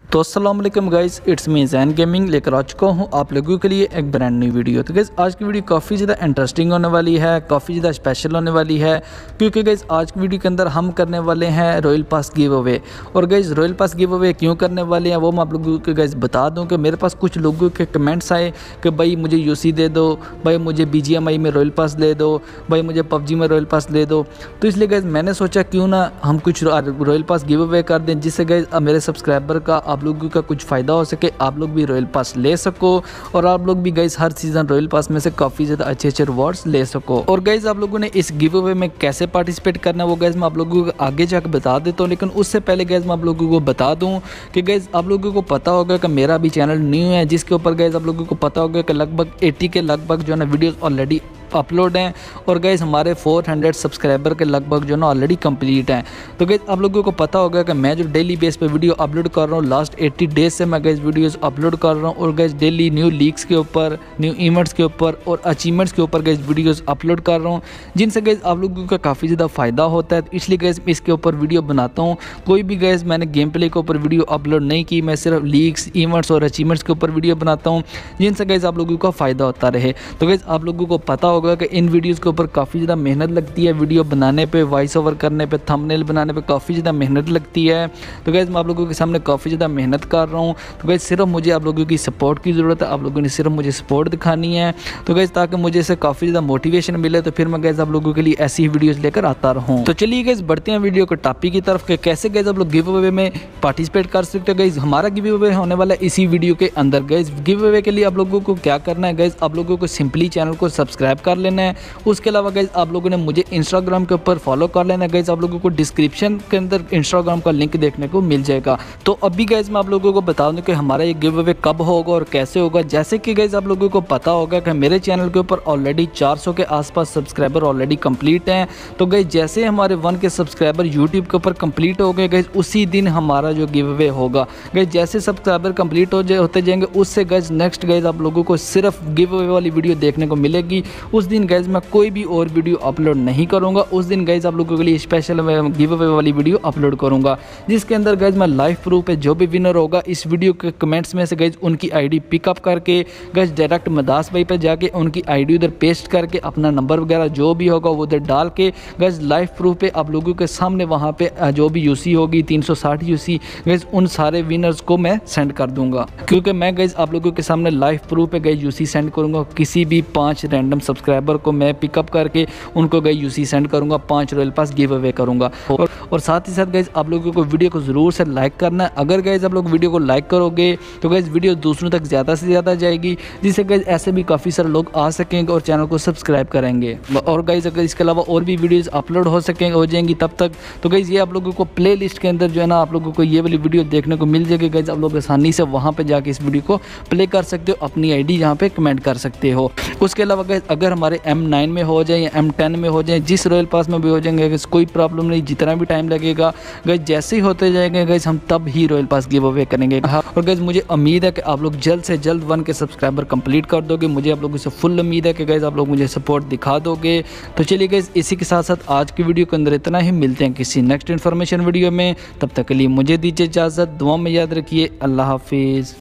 तो अस्सलाम वालेकुम guys, it's me Zain gaming लेकर आ चुका हूँ आप लोगों के लिए एक ब्रांड न्यू वीडियो। तो गाइस आज की वीडियो काफ़ी ज़्यादा इंटरेस्टिंग होने वाली है, काफ़ी ज़्यादा स्पेशल होने वाली है, क्योंकि गाइस आज की वीडियो के अंदर हम करने वाले हैं रॉयल पास गिव अवे। और guys royal pass giveaway क्यों करने वाले हैं वो मैं आप लोगों को गाइस बता दूँ कि मेरे पास कुछ लोगों के कमेंट्स आए कि भाई मुझे यूसी दे दो, भाई मुझे BGMI में रॉयल पास दे दो, भाई मुझे PUBG में रॉयल पास दे दो। तो इसलिए गाइस मैंने सोचा क्यों ना हम कुछ रॉयल पास गिव अवे कर दें, जिससे गाइस मेरे सब्सक्राइबर का आप लोगों का कुछ फ़ायदा हो सके, आप लोग भी रॉयल पास ले सको और आप लोग भी गाइस हर सीज़न रॉयल पास में से काफ़ी ज़्यादा अच्छे अच्छे रिवॉर्ड्स ले सको। और गाइस आप लोगों ने इस गिव अवे में कैसे पार्टिसिपेट करना है वो गाइस मैं आप लोगों को आगे जाकर बता देता हूँ, लेकिन उससे पहले गाइस मैं आप लोगों को बता दूँ कि गाइस आप लोगों को पता होगा कि मेरा भी चैनल न्यू है, जिसके ऊपर गाइस आप लोगों को पता होगा कि लगभग 80 के लगभग जो है ना वीडियोज़ ऑलरेडी अपलोड हैं और गाइस हमारे 400 सब्सक्राइबर के लगभग जो ना ऑलरेडी कंप्लीट हैं। तो गाइस आप लोगों को पता होगा कि मैं जो डेली बेस पे वीडियो अपलोड कर रहा हूँ, लास्ट 80 डेज से मैं गाइस वीडियोस अपलोड कर रहा हूँ और गाइस डेली न्यू लीक्स के ऊपर, न्यू इवेंट्स के ऊपर और अचीवमेंट्स के ऊपर गाइस वीडियोस अपलोड कर रहा हूँ, जिनसे गाइस आप लोगों का काफ़ी ज़्यादा फ़ायदा होता है। तो इसलिए गाइस इसके ऊपर वीडियो बनाता हूँ। कोई भी गाइस मैंने गेम प्ले के ऊपर वीडियो अपलोड नहीं की, मैं सिर्फ लीक्स, इवेंट्स और अचीवमेंट्स के ऊपर वीडियो बनाता हूँ, जिनसे गाइस आप लोगों का फ़ायदा होता रहे। तो गाइस आप लोगों को पता होगा कि इन वीडियोज़ के ऊपर काफ़ी ज़्यादा मेहनत लगती है, वीडियो बनाने पे, वॉइस ओवर करने पे, थंबनेल बनाने पे काफ़ी ज़्यादा मेहनत लगती है। तो गाइस मैं आप लोगों के सामने काफ़ी ज़्यादा मेहनत कर रहा हूँ। तो गाइस सिर्फ मुझे आप लोगों की सपोर्ट की ज़रूरत है, आप लोगों ने सिर्फ मुझे सपोर्ट दिखानी है। तो गाइस ताकि मुझे इससे काफ़ी ज़्यादा मोटिवेशन मिले, तो फिर मैं गाइस आप लोगों के लिए ऐसी ही वीडियोज़ लेकर आता रहूँ। तो चलिए गाइस बढ़ते हैं वीडियो के टॉपिक की तरफ कि कैसे गाइस आप लोग गिव अवे में पार्टिसिपेट कर सकते हो। गाइस हमारा गिव अवे होने वाला है इसी वीडियो के अंदर। गाइस गिव अवे के लिए आप लोगों को क्या करना है, गाइस आप लोगों को सिंपली चैनल को सब्सक्राइब कर लेना है। उसके अलावा गाइस आप लोगों ने मुझे इंस्टाग्राम के ऊपर फॉलो कर लेना है। गाइस आप लोगों को डिस्क्रिप्शन के अंदर इंस्टाग्राम का लिंक देखने को मिल जाएगा। तो अभी गाइस मैं आप लोगों को बता दूं कि हमारा ये गिव अवे कब होगा और कैसे होगा। जैसे कि गाइस आप लोगों को पता होगा कि मेरे चैनल के ऊपर ऑलरेडी 400 के आसपास सब्सक्राइबर ऑलरेडी कंप्लीट हैं। तो गाइस जैसे हमारे 1 के सब्सक्राइबर यूट्यूब के ऊपर कंप्लीट हो गए गाइस, उसी दिन हमारा जो गिव अवे होगा। गाइस जैसे सब्सक्राइबर कंप्लीट होते जाएंगे, उससे गाइस नेक्स्ट गाइस आप लोगों को सिर्फ गिव अवे वाली वीडियो देखने को मिलेगी। उस दिन गाइस मैं कोई भी और वीडियो अपलोड नहीं करूंगा। उस दिन गाइस आप लोगों के लिए स्पेशल गिव अवे वाली वीडियो अपलोड करूंगा, जिसके अंदर गाइस मैं लाइव प्रूफ पे जो भी विनर होगा इस वीडियो के कमेंट्स में से गाइस उनकी आईडी पिकअप करके गाइस डायरेक्ट मदास भाई पे जाके उनकी आईडी उधर पेस्ट करके अपना नंबर वगैरह जो भी होगा वो उधर डाल के गाइस लाइव प्रूफ पे आप लोगों के सामने वहाँ पे जो भी यूसी होगी 360 यूसी गाइस उन सारे विनर्स को मैं सेंड कर दूंगा, क्योंकि मैं गाइस आप लोगों के सामने लाइव प्रूफ पे गाइस यूसी सेंड करूँगा। किसी भी 5 रैंडम सब्सक्राइबर को मैं पिकअप करके उनको गाइस यूसी सेंड करूंगा, 5 रॉयल पास गिव अवे करूंगा। और साथ ही साथ गाइस आप लोगों को वीडियो को ज़रूर से लाइक करना है। अगर गाइस आप लोग वीडियो को लाइक करोगे तो गाइस वीडियो दूसरों तक ज़्यादा से ज़्यादा जाएगी, जिससे गाइस ऐसे भी काफ़ी सारे लोग आ सकेंगे और चैनल को सब्सक्राइब करेंगे। और गाइस अगर इसके अलावा और भी वीडियोज़ अपलोड हो जाएंगी तब तक, तो गाइस ये आप लोगों को प्ले लिस्ट के अंदर जो है ना आप लोगों को ये वाली वीडियो देखने को मिल जाएगी। गाइस आप लोग आसानी से वहाँ पर जाके इस वीडियो को प्ले कर सकते हो, अपनी ID यहाँ पर कमेंट कर सकते हो। उसके अलावा गाइस अगर हमारे M9 में हो जाए या M10 में हो जाए, जिस रॉयल पास में भी हो जाएंगे गाइस कोई प्रॉब्लम नहीं, जितना भी टाइम लगेगा गाइस जैसे ही होते जाएंगे गाइस हम तब ही रॉयल पास गिव अवे करेंगे। और गाइस मुझे उम्मीद है कि आप लोग जल्द से जल्द 1 के सब्सक्राइबर कंप्लीट कर दोगे। मुझे आप लोगों से फुल उम्मीद है कि गाइस आप लोग मुझे सपोर्ट दिखा दोगे। तो चलिए गाइस इसी के साथ साथ आज की वीडियो के अंदर इतना ही। मिलते हैं किसी नेक्स्ट इन्फॉर्मेशन वीडियो में, तब तक के लिए मुझे दीजिए इजाज़त। दुआ में याद रखिए। अल्लाह हाफिज़।